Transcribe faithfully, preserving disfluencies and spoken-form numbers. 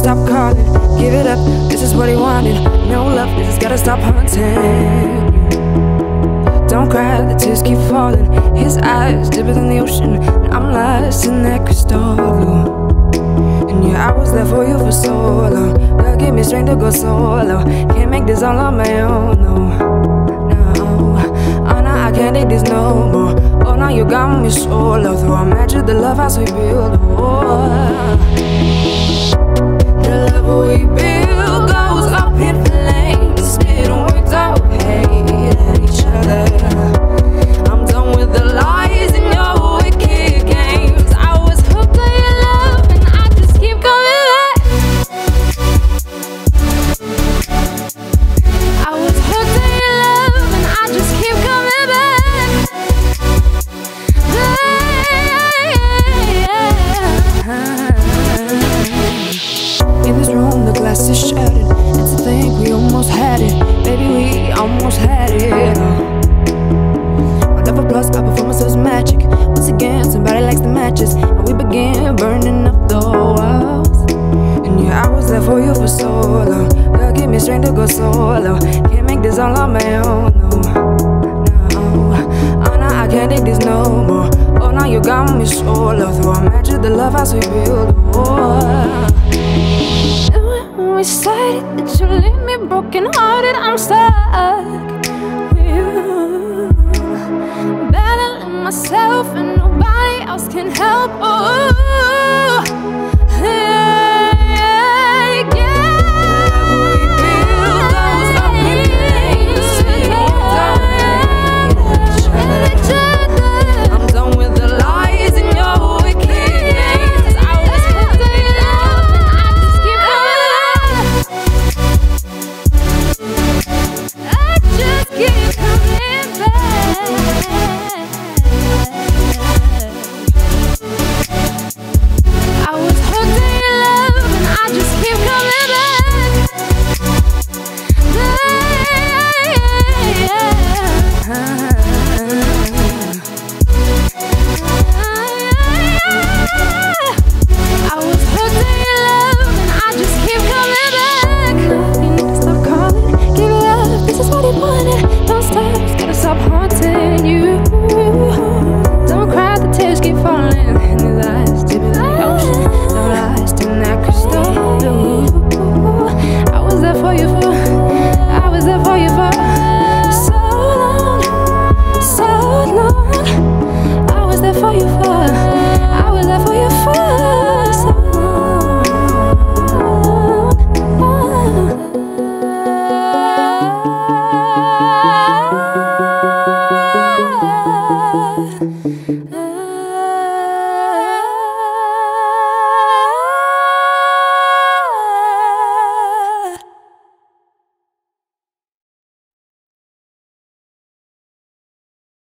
stop calling, give it up, this is what he wanted. No love, this has gotta stop haunting you. Don't cry, the tears keep falling. His eyes deeper than the ocean, and I'm lost in that crystal blue. And yeah, I was there for you for so long. God gave me strength to go solo. Can't make this all on my own, no, no. Oh no, I can't take this no more. Oh no, you got me so low. Through a match of the love house we build. Oh, the love we build goes up in flames. Didn't work out, hate at each other. I'm done with the lies and your wicked games. I was hooked on your love and I just keep coming back. I was hooked on your love and I just keep coming back. In this room the glass is shattered, and to think we almost had it. Baby, we almost had it. On level plus, our performance was magic. Once again, somebody likes the matches, and we began burning up the walls. And yeah, I was there for you for so long. God give me strength to go solo. Can't make this all on my own, no, no. Oh no, I can't take this no more. Oh no, you got me so low. Through a match of the love house we build. Oh, we decided that you leave me broken hearted. I'm stuck with you, battling myself and nobody else can help. Oh, yeah, yeah, yeah. We build those up in flames. I'm done with the lies and your wicked games. I was hooked on your love and I just keep coming. I just keep coming back. I was hooked on your love and I just keep coming back. I was hooked on your love and I just keep coming back. You need to stop calling, give it up, this is what he wanted. Don't stop, it's gotta stop haunting you. Don't cry, the tears keep falling.